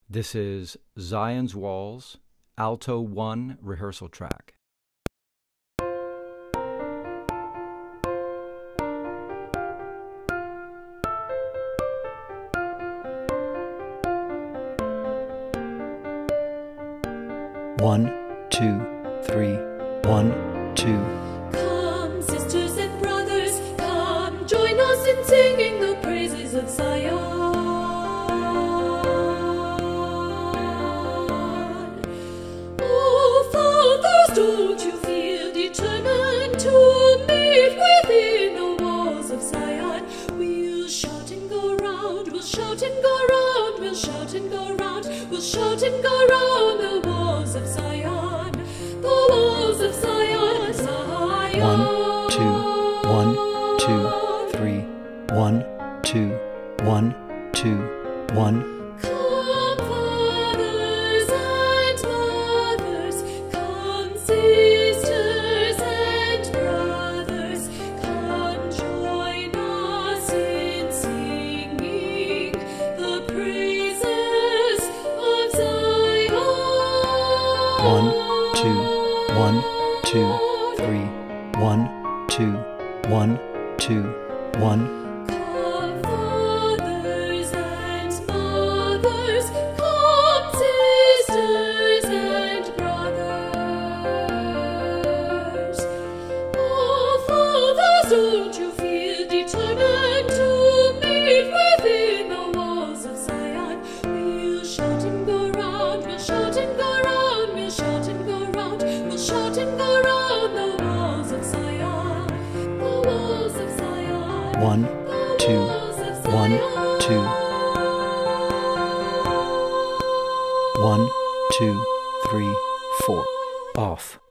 This is Zion's Walls, Alto 1 rehearsal track. One, two, three, 1, 2. Come, sisters and brothers, come, join us in singing the praises of Zion. Oh, fathers, don't you feel determined to meet within the walls of Zion? We'll shout and go round, we'll shout and go round, we'll shout and go round, we'll shout and go round the walls of Zion, the walls of Zion, Zion. 1, 2, 1, 2, 3, 1, 2, 1, 2, 1. Come, fathers and mothers, come, sisters and brothers, come, join us in singing the praises of Zion. 1, 2, 1, 2, 3, 1, 2, 1, 2, 1. Come, fathers and mothers, come, sisters and brothers. Oh, fathers, don't you feel determined to meet within the walls of Zion? We'll shout and go round, we'll shout and go round, we'll shout and go round, we'll shout and go round the walls of Zion, the walls of Zion. 1, 2, 1, 2. 1, 2, 3, 4. Off.